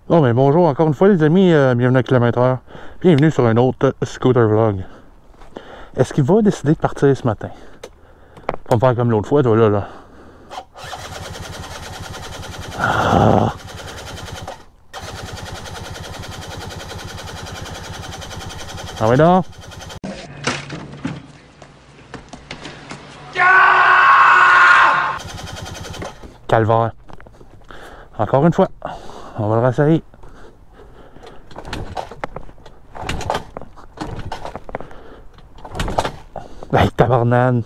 Oh, mais bonjour encore une fois les amis, bienvenue à Kilomètre-Heure. Bienvenue sur un autre scooter vlog. Est-ce qu'il va décider de partir ce matin? Pas me faire comme l'autre fois, toi là. Ah. Ah ouais non? Calvaire. Encore une fois. On va le rassailler. Hey, tabarnane!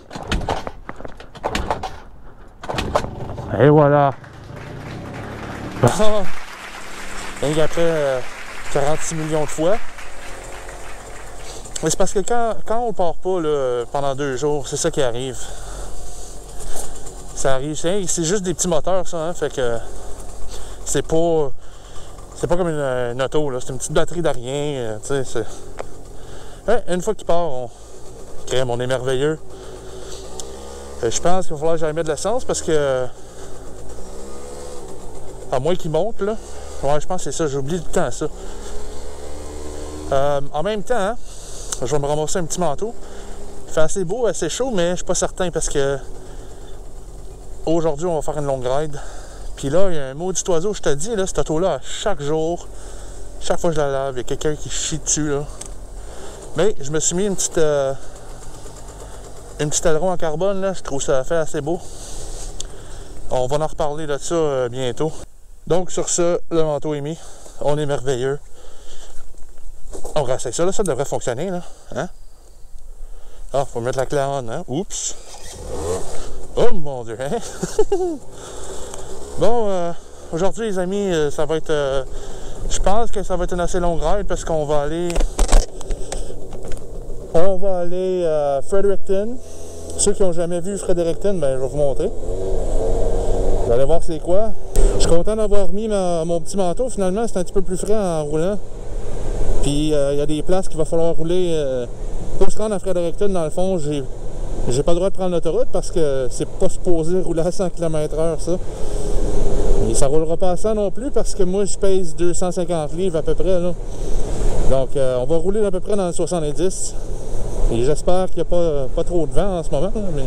Et voilà! Bon! Et après 46 millions de fois. Mais c'est parce que quand on part pas là, pendant 2 jours, c'est ça qui arrive. Ça arrive, c'est juste des petits moteurs ça, hein, fait que c'est pas comme une auto, là, c'est une petite batterie d'arrière, tu sais, ouais, une fois qu'il part, crème, on est merveilleux. Je pense qu'il va falloir que j'aille mettre de l'essence parce que à moins qu'il monte, là, ouais, je pense que c'est ça, j'oublie tout le temps ça. En même temps, hein, je vais me ramasser un petit manteau. Il fait assez beau, assez chaud, mais je suis pas certain parce que aujourd'hui, on va faire une longue ride. Puis là, il y a un maudit oiseau, je te dis, là, cette auto-là, chaque jour, chaque fois que je la lave, il y a quelqu'un qui chie dessus, là. Mais je me suis mis une petite aileron en carbone, là, je trouve ça fait assez beau. On va en reparler de ça bientôt. Donc, sur ce, le manteau est mis. On est merveilleux. On rassaille ça, là, ça devrait fonctionner, là. Hein? Ah, faut mettre la clé en, hein? Oups! Oh mon Dieu, hein? Bon, aujourd'hui les amis, ça va être... je pense que ça va être une assez longue ride parce qu'on va aller... à Fredericton. Ceux qui n'ont jamais vu Fredericton, ben je vais vous montrer. Vous allez voir c'est quoi. Je suis content d'avoir mis mon petit manteau, finalement c'est un petit peu plus frais en roulant. Puis il y a des places qu'il va falloir rouler... pour se rendre à Fredericton, dans le fond, j'ai pas le droit de prendre l'autoroute parce que c'est pas supposé rouler à 100 km/h ça. Et ça roulera pas à 100 non plus parce que moi je pèse 250 livres à peu près là. Donc on va rouler à peu près dans le 70. Et j'espère qu'il n'y a pas trop de vent en ce moment. Là, mais...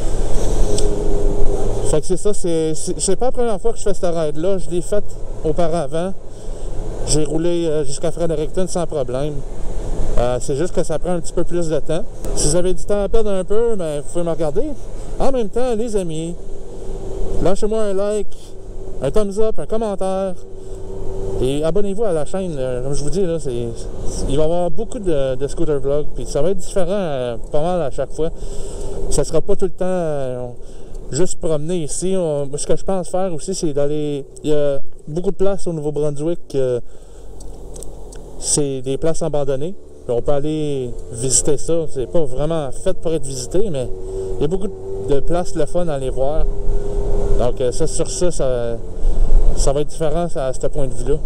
Fait que c'est ça, c'est pas la première fois que je fais cette ride là. Je l'ai faite auparavant. J'ai roulé jusqu'à Fredericton sans problème. C'est juste que ça prend un petit peu plus de temps. Si vous avez du temps à perdre un peu, ben, vous pouvez me regarder. En même temps, les amis, lâchez-moi un like, un thumbs up, un commentaire. Et abonnez-vous à la chaîne. Comme je vous dis, là, il va y avoir beaucoup de scooter vlogs. Puis ça va être différent pas mal à chaque fois. Ça sera pas tout le temps juste promener ici. Ce que je pense faire aussi, c'est d'aller... Il y a beaucoup de places au Nouveau-Brunswick. C'est des places abandonnées. On peut aller visiter ça. C'est pas vraiment fait pour être visité, mais il y a beaucoup de places le fun à aller voir. Donc ça, sur ça va être différent à ce point de vue-là.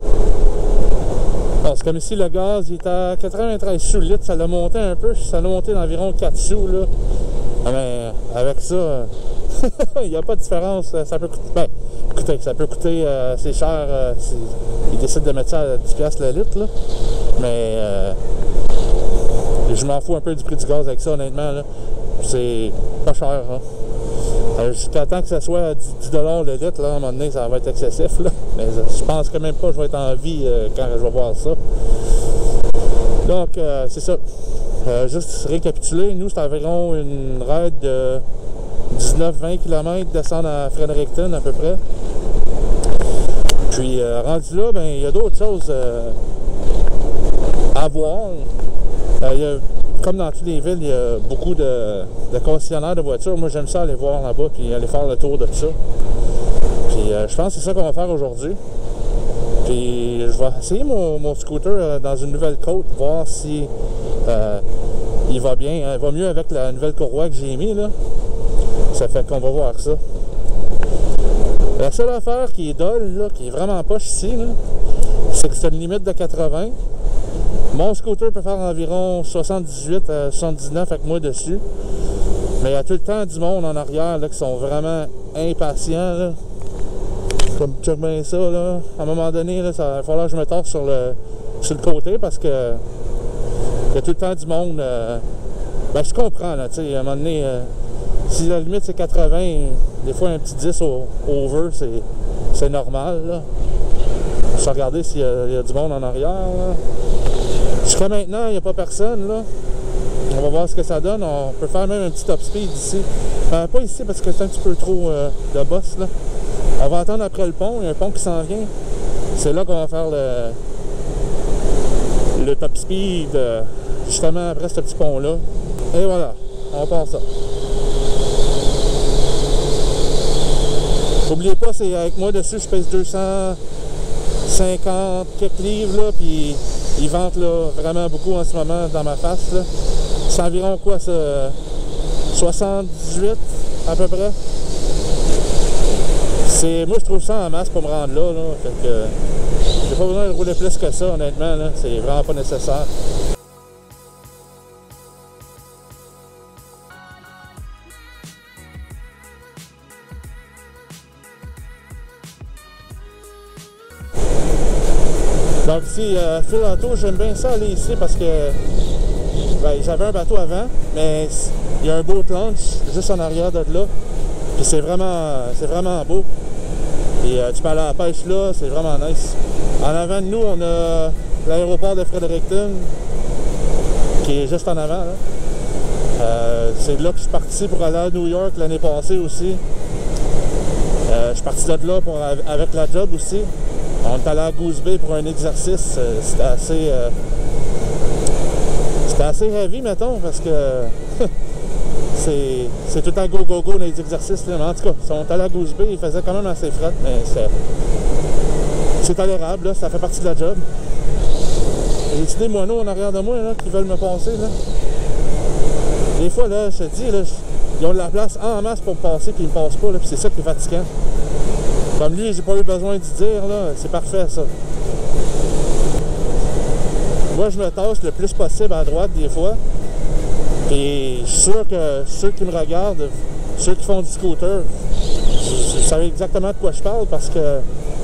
Bon, c'est comme ici, le gaz il est à 93 sous le litre. Ça l'a monté un peu. Ça l'a monté d'environ 4 sous. Là. Mais avec ça, il n'y a pas de différence. Ça peut coûter... Ben, écoutez, ça peut coûter assez cher ils décident de mettre ça à 10$ le litre. Là. Mais je m'en fous un peu du prix du gaz avec ça, honnêtement. C'est pas cher. Hein. Jusqu'à temps que ça soit à 10$ le litre, là, à un moment donné, ça va être excessif. Là. Mais je pense que même pas que je vais être en vie quand je vais voir ça. Donc, c'est ça. Juste récapituler, nous, c'est environ une ride de 19-20 km descendre à Fredericton à peu près. Puis, rendu là, ben, il y a d'autres choses à voir. Comme dans toutes les villes, il y a beaucoup de concessionnaires de voitures. Moi, j'aime ça aller voir là-bas puis aller faire le tour de tout ça. Puis, je pense que c'est ça qu'on va faire aujourd'hui. Puis, je vais essayer mon scooter dans une nouvelle côte, voir si il va bien. Il va mieux avec la nouvelle courroie que j'ai mis là. Ça fait qu'on va voir ça. La seule affaire qui est dolle, là, qui est vraiment poche ici, c'est que c'est une limite de 80. Mon scooter peut faire environ 78 à 79 avec moi dessus. Mais il y a tout le temps du monde en arrière là, qui sont vraiment impatients. Là. Comme check bien ça, là. À un moment donné, là, ça va falloir que je me torse sur le côté parce que il y a tout le temps du monde. Ben, je comprends, là, tu sais, à un moment donné, si la limite c'est 80, des fois un petit 10 over, c'est normal, là. Je vais regarder s'il y a du monde en arrière, là. Jusqu'à maintenant, il n'y a pas personne, là. On va voir ce que ça donne. On peut faire même un petit top speed ici. Pas ici parce que c'est un petit peu trop de boss, là. On va attendre après le pont. Il y a un pont qui s'en vient. C'est là qu'on va faire le top speed, justement après ce petit pont-là. Et voilà, on part ça. N'oubliez pas, c'est avec moi dessus, je pèse 250 quelques livres, là, puis ils ventent là, vraiment beaucoup en ce moment dans ma face, là. C'est environ quoi, ça? 78 à peu près. Moi, je trouve ça en masse pour me rendre là, fait que j'ai pas besoin de rouler plus que ça, honnêtement, là. C'est vraiment pas nécessaire. Donc ici, Phil Auto, j'aime bien ça aller ici parce que ben, j'avais un bateau avant, mais il y a un boat launch juste en arrière de là. Puis c'est vraiment beau. Et tu peux aller à la pêche là, c'est vraiment nice. En avant de nous, on a l'aéroport de Fredericton, qui est juste en avant, là. C'est là que je suis parti pour aller à New York l'année passée aussi. Je suis parti de là avec la job aussi. On est allé à Goose Bay pour un exercice. C'était assez heavy, mettons, parce que c'est tout le temps go dans les exercices. Là. Mais en tout cas, si on est allé à Goose Bay, il faisait quand même assez fret, mais c'est tolérable, là, ça fait partie de la job. J'ai des moineaux en arrière de moi là, qui veulent me passer. Là. Des fois, là, je te dis, là, ils ont de la place en masse pour me passer, puis ils me passent pas, puis c'est ça qui est fatigant. Comme lui, j'ai pas eu besoin d'y dire, là, c'est parfait ça. Moi, je me tasse le plus possible à droite des fois. Et je suis sûr que ceux qui me regardent, ceux qui font du scooter, vous savez exactement de quoi je parle parce que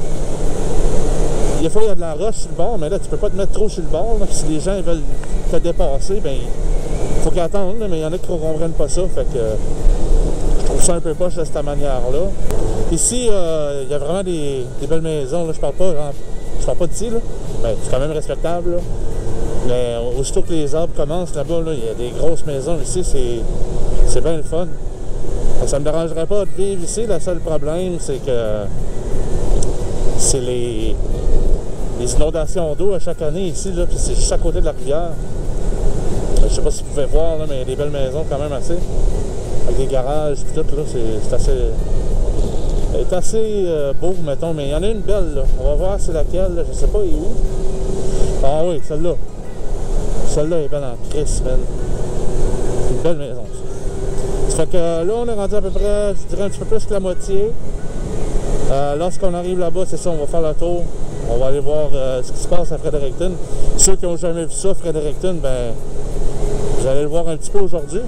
des fois, il y a de la roche sur le bord, mais là, tu peux pas te mettre trop sur le bord. Là, si les gens ils veulent te dépasser, ben il faut qu'ils attendent, là, mais il y en a qui ne comprennent pas ça. Fait que je trouve ça un peu poche de cette manière-là. Ici, il y a vraiment des belles maisons. Là, je parle pas d'ici, là. Ben, c'est quand même respectable. Là. Mais aussitôt que les arbres commencent là-bas, là, il y a des grosses maisons ici, c'est bien le fun. Ça me dérangerait pas de vivre ici. Le seul problème, c'est que c'est les inondations d'eau à chaque année ici, là, puis c'est juste à côté de la rivière. Je sais pas si vous pouvez voir, là, mais il y a des belles maisons quand même assez. Avec des garages et tout, là, c'est assez beau, mettons, mais il y en a une belle, là. On va voir c'est laquelle, là, je sais pas, elle est où. Ah oui, celle-là. Celle-là est belle en crise, man. C'est une belle maison, ça. Ça fait que là, on est rendu à peu près, je dirais un petit peu plus que la moitié. Lorsqu'on arrive là-bas, c'est ça, on va faire le tour. On va aller voir ce qui se passe à Fredericton. Ceux qui n'ont jamais vu ça, Fredericton, ben, vous allez le voir un petit peu aujourd'hui.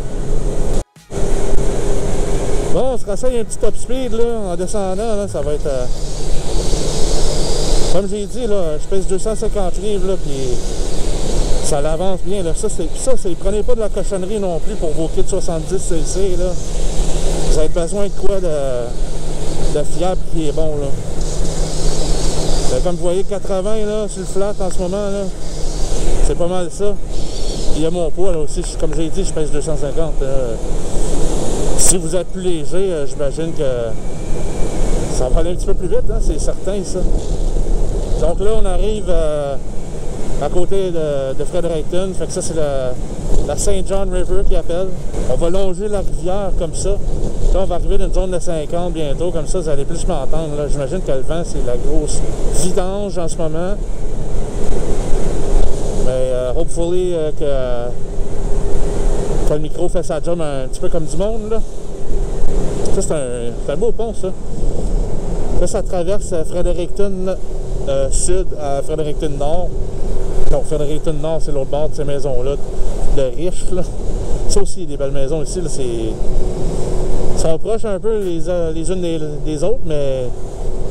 Bon, on se rasseye un petit top speed, là, en descendant, là, ça va être... Comme j'ai dit, là, je pèse 250 livres, là, puis ça l'avance bien, là. Ça, c'est... Prenez pas de la cochonnerie non plus pour vos kits 70 cc, là. Vous avez besoin de quoi de fiable qui est bon, là. Comme vous voyez, 80 là, sur le flat en ce moment, là, c'est pas mal ça. Il y a mon poids là aussi, comme j'ai dit, je pèse 250. Si vous êtes plus léger, j'imagine que ça va aller un petit peu plus vite, hein, c'est certain ça. Donc là, on arrive à côté de Fredericton, fait que ça c'est la St. John River qui appelle. On va longer la rivière comme ça. Là, on va arriver dans une zone de 50 bientôt, comme ça, vous allez plus m'entendre. J'imagine que le vent, c'est la grosse vidange en ce moment. Mais hopefully que le micro fait sa job un petit peu comme du monde. Là. Ça, c'est un beau pont, ça. Ça traverse Fredericton sud à Fredericton nord. Donc, Fredericton nord, c'est l'autre bord de ces maisons-là, de riches. Là. Ça aussi, des belles maisons ici, là, c'est... Ils sont proches un peu les unes des autres, mais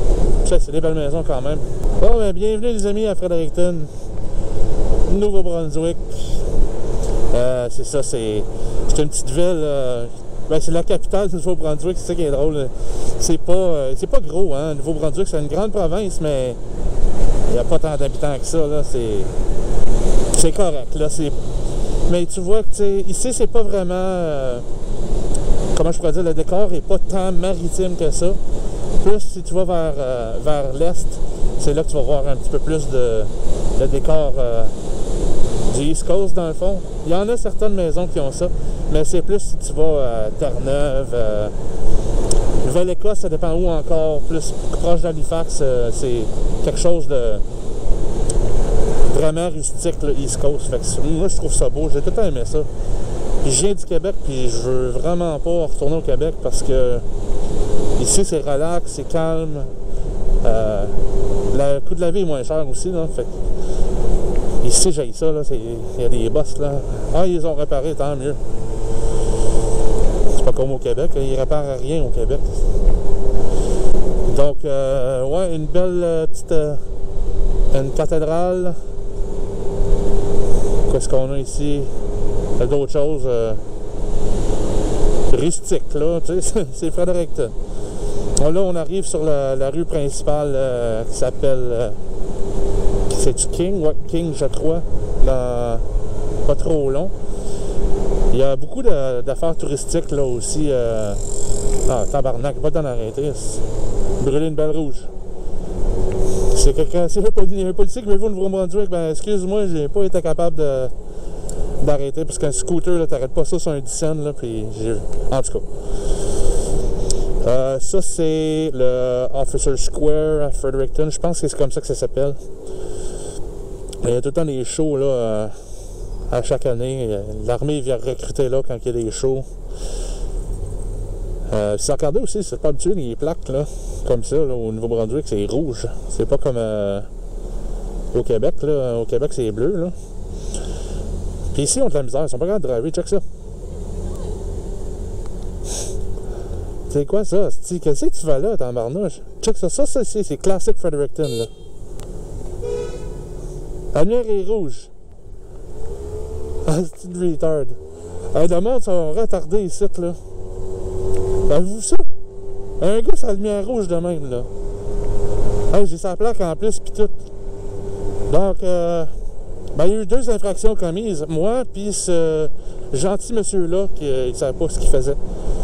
C'est des belles maisons quand même. Bon, ben, bienvenue les amis à Fredericton, Nouveau-Brunswick. C'est ça, c'est une petite ville. Ben, c'est la capitale du Nouveau-Brunswick, c'est ça qui est drôle. C'est pas gros, hein. Nouveau-Brunswick, c'est une grande province, mais il n'y a pas tant d'habitants que ça, là. C'est correct, là. Mais tu vois que, ici, c'est pas vraiment... comment je pourrais dire, le décor est pas tant maritime que ça. Plus, si tu vas vers l'est, c'est là que tu vas voir un petit peu plus de décor du East Coast, dans le fond. Il y en a certaines maisons qui ont ça, mais c'est plus si tu vas à Terre-Neuve, Nouvelle-Écosse, ça dépend où encore, plus proche d'Halifax, c'est quelque chose de vraiment rustique, le East Coast. Fait que moi, je trouve ça beau, j'ai tout le temps aimé ça. Puis je viens du Québec, puis je veux vraiment pas retourner au Québec parce que ici, c'est relax, c'est calme. Le coût de la vie est moins cher aussi, là. Fait que ici, j'ai ça, là. Il y a des bosses, là. Ah, ils les ont réparés, tant mieux. C'est pas comme au Québec, là. Ils réparent rien au Québec. Donc, ouais, une belle petite... une cathédrale. Qu'est-ce qu'on a ici? Il y a d'autres choses rustiques, là, tu sais, c'est Fredericton. Bon, là, on arrive sur la rue principale qui s'appelle... c'est-tu King? Ouais, King, je crois. Pas trop long. Il y a beaucoup d'affaires touristiques, là, aussi. Ah, tabarnak, pas d'en arrêter. Brûler une belle rouge. C'est quelqu'un... C'est un policier qui m'a vu au Nouveau-Brunswick. Ben, excuse-moi, j'ai pas été capable d'arrêter, parce qu'un scooter, là, t'arrêtes pas ça sur un 10 cents, là, puis en tout cas. Ça, c'est le Officer Square à Fredericton. Je pense que c'est comme ça que ça s'appelle. Il y a tout le temps des shows, là, à chaque année. L'armée vient recruter là quand il y a des shows. Si vous regardez aussi, c'est pas habitué, les plaques, là, comme ça, là, au Nouveau-Brunswick, c'est rouge. C'est pas comme au Québec, là. Au Québec, c'est bleu, là. Puis ici, on a de la misère. Ils sont pas capables de driver. Check ça. C'est quoi ça? Qu'est-ce que tu vas là, t'en barnouche? Check ça. Ça c'est classique Fredericton, là. La lumière est rouge. Ah, c'est une retard. Le monde sont retardés ici, là. Avez-vous ça? Un gars, c'est la lumière rouge de même, là. Hey, j'ai sa plaque en plus, pis tout. Donc, ben, il y a eu 2 infractions commises. Moi, puis ce gentil monsieur-là, qui ne savait pas ce qu'il faisait.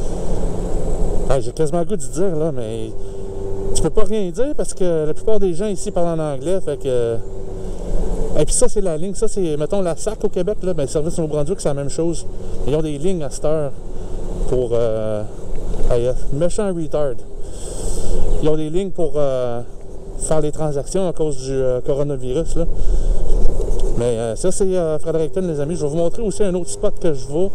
Hey, j'ai quasiment le goût de dire, là, mais tu peux pas rien dire parce que la plupart des gens ici parlent en anglais, fait que... Et puis ça, c'est la ligne. Ça, c'est, mettons, la SAC au Québec, là. Ben, le service Nouveau-Brunswick, c'est la même chose. Ils ont des lignes à cette heure pour... Hey, méchant retard. Ils ont des lignes pour faire les transactions à cause du coronavirus, là. Mais ça, c'est Fredericton, les amis. Je vais vous montrer aussi un autre spot que je vais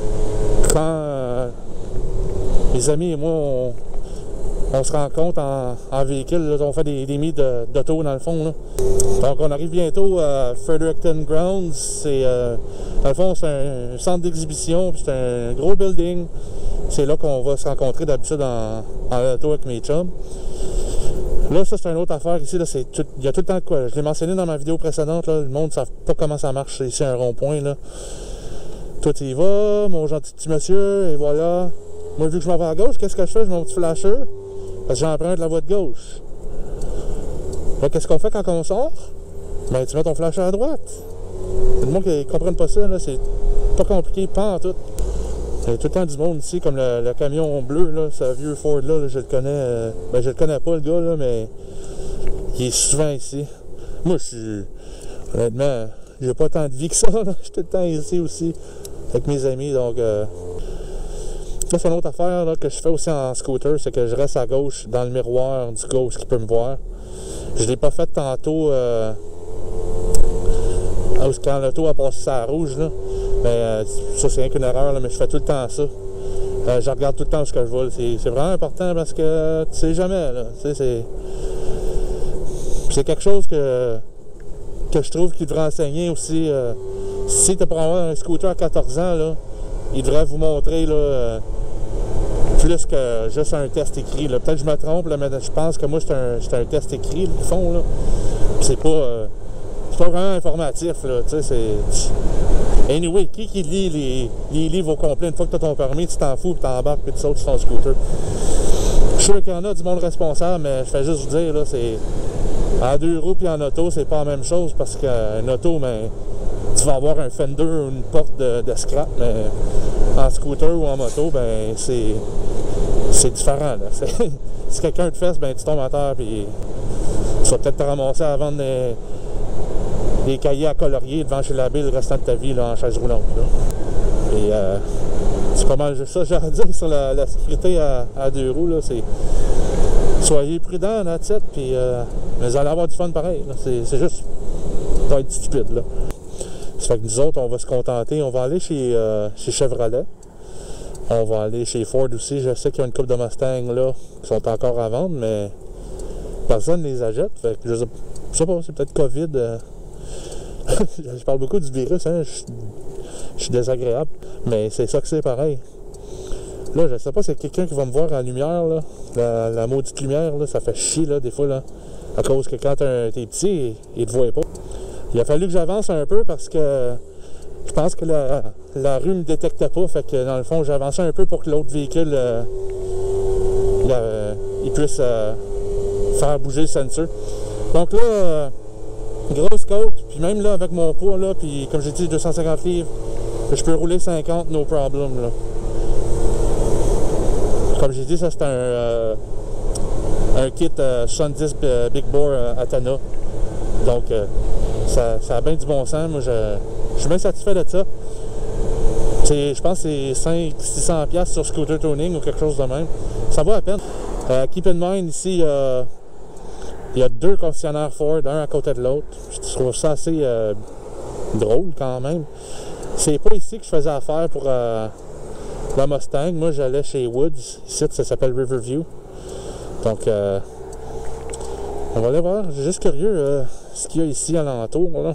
quand les amis et moi, on se rencontre en véhicule. Là, on fait des mises d'auto, dans le fond, là. Donc, on arrive bientôt à Fredericton Grounds. C'est, dans le fond, c'est un centre d'exhibition. C'est un gros building. C'est là qu'on va se rencontrer d'habitude en auto avec mes chums. Là, ça, c'est une autre affaire ici. Là, il y a tout le temps de quoi. Je l'ai mentionné dans ma vidéo précédente. Là, le monde ne sait pas comment ça marche. C'est ici un rond-point. Là. Toi, tu y vas, mon gentil petit monsieur, et voilà. Moi, vu que je m'en vais à gauche, qu'est-ce que je fais? Je mets mon petit flasher. Parce que j'emprunte la voie de gauche. Là, qu'est-ce qu'on fait quand on sort? Ben, tu mets ton flasher à droite. Il y a du monde qui ne comprennent pas ça. Là, c'est pas compliqué, pas en tout. Il y a tout le temps du monde ici, comme le camion bleu, là, ce vieux Ford là, je le connais. Ben, je le connais pas, le gars, là, mais il est souvent ici. Moi, je suis. Honnêtement, j'ai pas tant de vie que ça, là. Je suis tout le temps ici aussi, avec mes amis, donc. Là, c'est une autre affaire là, que je fais aussi en scooter, c'est que je reste à gauche, dans le miroir du gauche qui peut me voir. Je l'ai pas fait tantôt, quand l'auto a passé sa rouge, là. Mais ça, c'est rien qu'une erreur, là, mais je fais tout le temps ça. Je regarde tout le temps où je vais. C'est vraiment important parce que tu sais jamais, là. C'est quelque chose que je trouve qu'il devrait enseigner aussi. Si tu pour avoir un scooter à 14 ans, là, il devrait vous montrer, là, plus que juste un test écrit. Peut-être que je me trompe, là, mais je pense que moi, c'est un test écrit qu'ils font. Là. C'est pas vraiment informatif. Là, anyway, qui lit les livres au complet? Une fois que tu as ton permis, tu t'en fous, tu t'embarques et tu sautes sur ton scooter. Je suis sûr qu'il y en a du monde responsable, mais je fais juste vous dire, là, c'est en 2 roues puis en auto, c'est pas la même chose parce qu'en auto, ben, tu vas avoir un fender ou une porte de scrap, mais en scooter ou en moto, ben c'est différent. Là. Si quelqu'un te fesse, ben tu tombes à terre puis tu vas peut-être te ramasser à vendre des cahiers à colorier devant chez l'abbé le restant de ta vie là, en chaise roulante. Là. Et c'est pas mal juste ça j'ai à dire sur la sécurité à 2 roues. Là, soyez prudents, that's it, puis mais vous allez avoir du fun pareil. C'est juste ça va être stupide. Là. Ça fait que nous autres, on va se contenter. On va aller chez Chevrolet. On va aller chez Ford aussi. Je sais qu'il y a une couple de Mustang là qui sont encore à vendre, mais personne ne les achète. Fait que je sais pas, c'est peut-être COVID. Je parle beaucoup du virus, hein. Je suis désagréable. Mais c'est ça que c'est pareil. Là, je sais pas, c'est quelqu'un qui va me voir en lumière, là. La maudite lumière, là, ça fait chier, là, des fois, là. À cause que quand t'es petit, il te voit pas. Il a fallu que j'avance un peu parce que je pense que la rue me détectait pas. Fait que dans le fond, j'avançais un peu pour que l'autre véhicule il puisse faire bouger le sensor. Donc là, grosse côte, puis même là avec mon poids là, puis comme j'ai dit 250 livres, je peux rouler 50, no problem là. Comme j'ai dit, ça c'est un kit 70 Big Bore Atana. Donc ça a bien du bon sens. Moi je suis bien satisfait de ça. Je pense que c'est 500-600$ sur Scooter Tuning ou quelque chose de même. Ça vaut la peine. Keep in mind ici, il y a 2 concessionnaires Ford, un à côté de l'autre. Je trouve ça assez drôle quand même. C'est pas ici que je faisais affaire pour la Mustang. Moi, j'allais chez Woods. Ici, ça s'appelle Riverview. Donc, on va aller voir. Je suis juste curieux ce qu'il y a ici alentour. Là.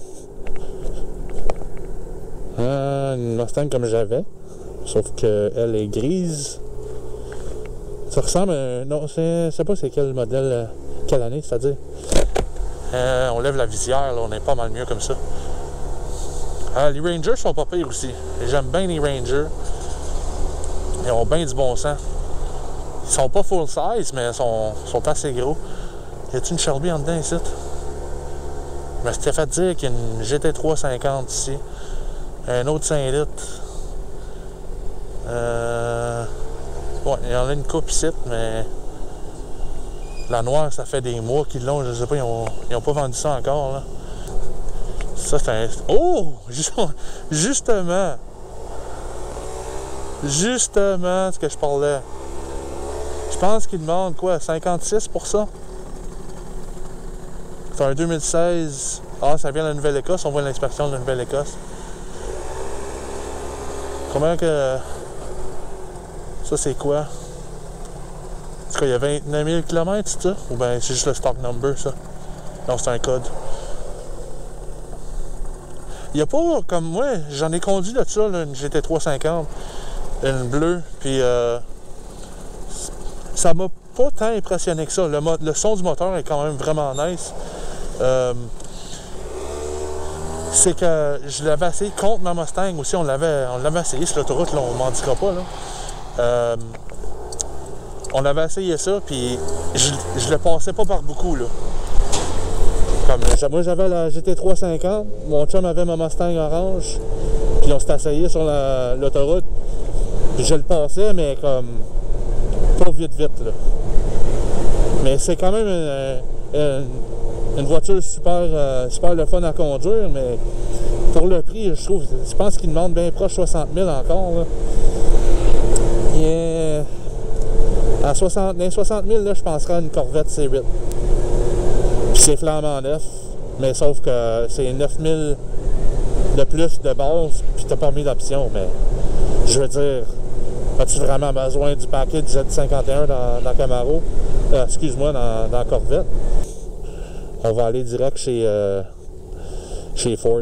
Une Mustang comme j'avais. Sauf qu'elle est grise. Ça ressemble à... Non, je sais pas c'est quel modèle... Quelle année, c'est-à-dire? On lève la visière, là, on est pas mal mieux comme ça. Les Rangers sont pas pires aussi. J'aime bien les Rangers. Ils ont bien du bon sens. Ils sont pas full size, mais ils sont assez gros. Y a-t-il une Shelby en dedans ici? Je me suis fait dire qu'il y a une GT3 50 ici. Un autre 5 litres. Ouais, il y en a une coupe ici, mais... La noire, ça fait des mois qu'ils l'ont, je sais pas, ils ont pas vendu ça encore, là. Ça, c'est un... Oh! Justement! Justement, ce que je parlais. Je pense qu'ils demandent, quoi, 56 pour ça? C'est un 2016. Ah, ça vient de la Nouvelle-Écosse, on voit l'inspection de la Nouvelle-Écosse. Combien que... Ça, c'est quoi? En tout cas, il y a 29 000 km, c'est ça? Ou bien c'est juste le stock number, ça? Non, c'est un code. Il n'y a pas, comme moi, j'en ai conduit de ça, là, une GT3 50, une bleue, puis ça m'a pas tant impressionné que ça. Le son du moteur est quand même vraiment nice. C'est que je l'avais essayé contre ma Mustang aussi, on l'avait essayé sur l'autoroute, là, on m'en dira pas, là. On avait essayé ça, puis je le passais pas par beaucoup, là. Comme moi, j'avais la GT3 50, mon chum avait ma Mustang orange, puis on s'est essayé sur l'autoroute, puis je le passais, mais comme pas vite, là. Mais c'est quand même une voiture super le fun à conduire, mais pour le prix, je pense qu'il demande bien proche 60 000 encore, là. À 60 000, là, je penserais à une Corvette C8. Puis c'est flambant neuf, mais sauf que c'est 9 000 de plus de base, puis t'as pas mis d'option. Mais je veux dire, as-tu vraiment besoin du paquet du Z51 dans Camaro? Excuse-moi, dans Corvette. On va aller direct chez Ford,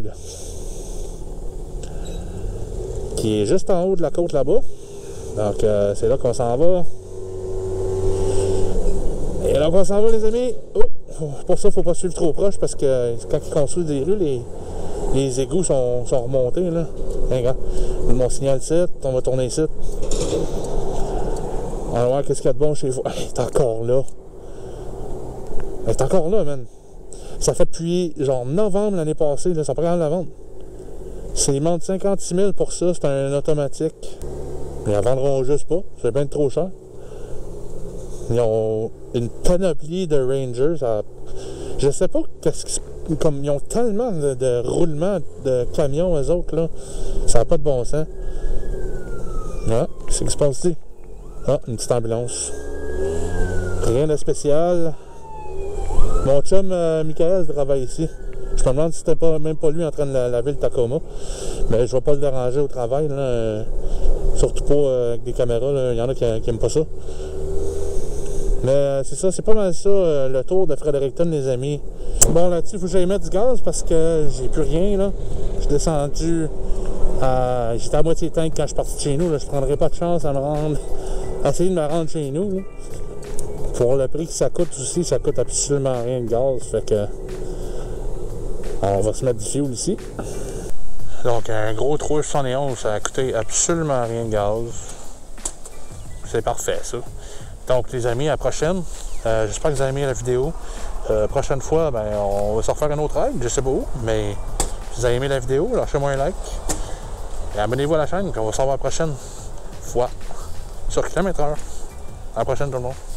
qui est juste en haut de la côte là-bas. Donc c'est là qu'on s'en va. Donc on s'en va les amis. Oh, pour ça, faut pas suivre trop proche parce que quand ils construisent des rues, les égouts sont remontés là. Regarde, mon signal site, on va tourner ici. On va voir qu'est-ce qu'il y a de bon chez vous. Elle est encore là. Elle est encore là, man. Ça fait depuis genre novembre l'année passée, là, ça prend la vente. Ils demandent 56 000 pour ça, c'est un automatique. Ils la vendront juste pas, c'est bien trop cher. Ils ont une panoplie de Rangers. Je sais pas qu'est-ce qui comme ils ont tellement de roulements de camions, eux autres, là. Ça n'a pas de bon sens. Ah, qu'est-ce qui se passe ici? Ah, une petite ambulance. Rien de spécial. Mon chum Michael travaille ici. Je me demande si c'était même pas lui en train de laver le Tacoma. Mais je vais pas le déranger au travail, là. Surtout pas avec des caméras, il y en a qui aiment pas ça. Mais c'est ça, c'est pas mal ça, le tour de Fredericton, les amis. Bon, là-dessus, il faut que j'aille mettre du gaz parce que j'ai plus rien, là. Je suis descendu j'étais à moitié tank quand je suis parti de chez nous, là. Je prendrais pas de chance à me rendre, à essayer de me rendre chez nous, là. Pour le prix que ça coûte aussi, ça coûte absolument rien de gaz, fait que on va se mettre du fuel ici. Donc, un gros 371, ça a coûté absolument rien de gaz. C'est parfait, ça. Donc, les amis, à la prochaine. J'espère que vous avez aimé la vidéo. Prochaine fois, ben, on va se refaire un autre ride, je sais pas où, mais si vous avez aimé la vidéo, lâchez-moi un like. Et abonnez-vous à la chaîne, puis on va se revoir la prochaine fois sur Kilomètre Heure. À la prochaine, tout le monde.